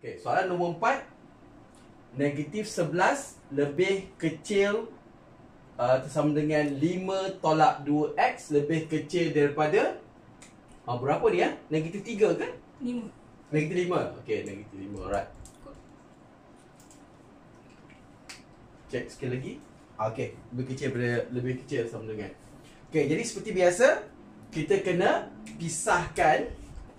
Okey, soalan nombor 4. Negatif 11 lebih kecil sama dengan 5 tolak 2x lebih kecil daripada berapa ni ya? Negatif 3 kan? 5. Negatif 5. Okey, negatif 5. Alright. Cek sekali lagi. Okey, lebih kecil sama dengan. Okey, jadi seperti biasa kita kena pisahkan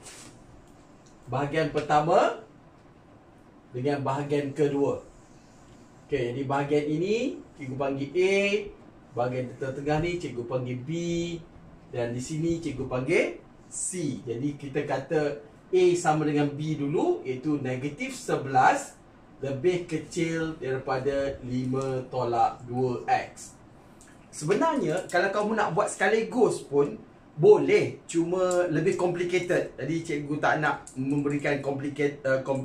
bahagian pertama dengan bahagian kedua. Okey, jadi bahagian ini cikgu panggil A, bahagian tengah ni cikgu panggil B, dan di sini cikgu panggil C. Jadi kita kata A sama dengan B dulu, iaitu negatif 11 lebih kecil daripada 5 tolak 2x. Sebenarnya kalau kamu nak buat sekaligus pun boleh, cuma lebih complicated. Jadi cikgu tak nak memberikan complicate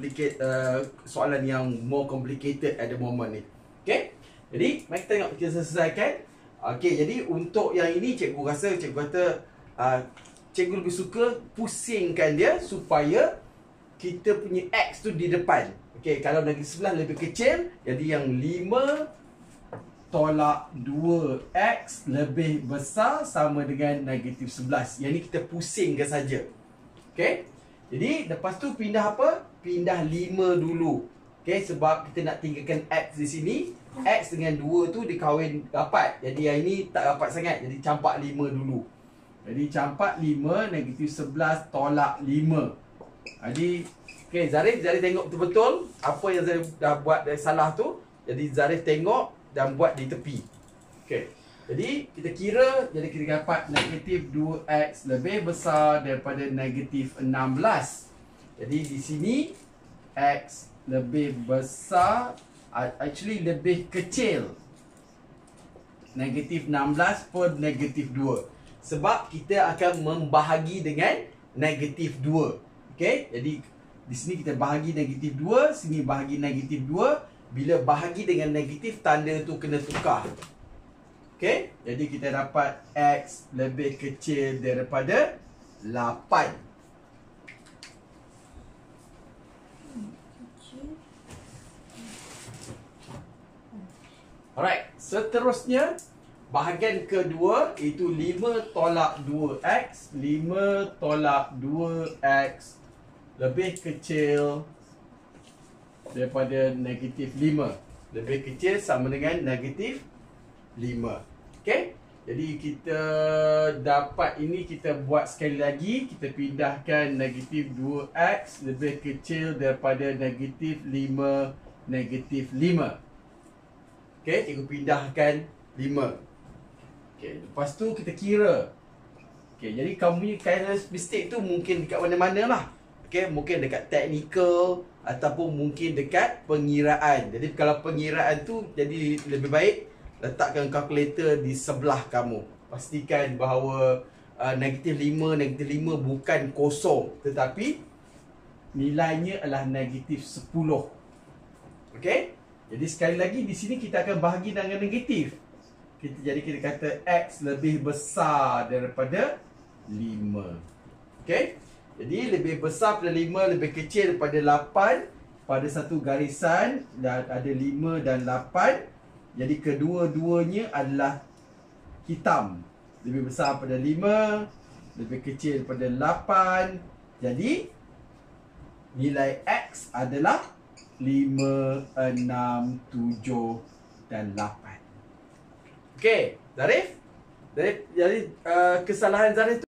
soalan yang more complicated at the moment ni. Okay, jadi mari kita tengok, kita selesaikan. Okay, jadi untuk yang ini cikgu kata cikgu lebih suka pusingkan dia supaya kita punya X tu di depan. Okay, kalau negatif 11 lebih kecil, jadi yang 5 tolak 2x lebih besar sama dengan negatif 11. Yang ni kita pusingkan saja. Okay, jadi lepas tu pindah apa? Pindah 5 dulu. Okay, sebab kita nak tinggalkan x di sini. X dengan 2 tu dikahwin rapat. Jadi yang ini tak rapat sangat. Jadi campak 5 dulu. Jadi campak 5, negatif 11 tolak 5. Jadi okay, Zarif tengok betul-betul apa yang Zarif dah buat dari salah tu. Jadi Zarif tengok dan buat di tepi. Okey. Jadi kita kira, jadi kita dapat negatif 2x lebih besar daripada negatif 16. Jadi di sini x lebih besar, actually lebih kecil negatif 16 per negatif 2. Sebab kita akan membahagi dengan negatif 2. Okey, jadi di sini kita bahagi negatif 2, sini bahagi negatif 2. Bila bahagi dengan negatif, tanda tu kena tukar. Okey, jadi kita dapat x lebih kecil daripada 8. Alright, seterusnya bahagian kedua iaitu 5 tolak 2x. 5 tolak 2x lebih kecil daripada negatif 5. Lebih kecil sama dengan negatif 5. Okey, jadi kita dapat ini, kita buat sekali lagi. Kita pindahkan negatif 2x lebih kecil daripada negatif 5, negatif 5. Okey, cikgu pindahkan 5. Okey, lepas tu kita kira. Okey, jadi kamu punya mistake tu mungkin dekat mana-mana lah. Okey, mungkin dekat teknikal ataupun mungkin dekat pengiraan. Jadi kalau pengiraan tu, jadi lebih baik letakkan kalkulator di sebelah kamu. Pastikan bahawa negatif 5 bukan kosong, tetapi nilainya adalah negatif 10. Okey? Jadi sekali lagi di sini kita akan bahagi dengan negatif. Jadi kita kata x lebih besar daripada 5. Okey? Jadi lebih besar daripada 5, lebih kecil daripada 8 pada satu garisan, dan ada 5 dan 8. Jadi kedua-duanya adalah hitam. Lebih besar daripada 5, lebih kecil daripada 8. Jadi nilai x adalah 5, 6, 7 dan 8. Okey, Zarif? Jadi kesalahan Zarif tu